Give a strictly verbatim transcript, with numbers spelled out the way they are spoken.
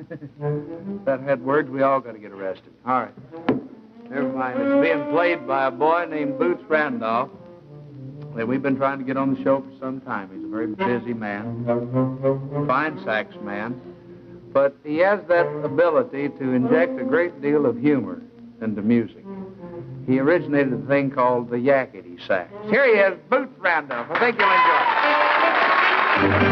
If that had words, we all got to get arrested. All right. Never mind. It's being played by a boy named Boots Randolph. Well, we've been trying to get on the show for some time. He's a very busy man, fine sax man, but he has that ability to inject a great deal of humor into music. He originated a thing called the Yakkety Sax. Here he is, Boots Randolph. I think you'll enjoy it.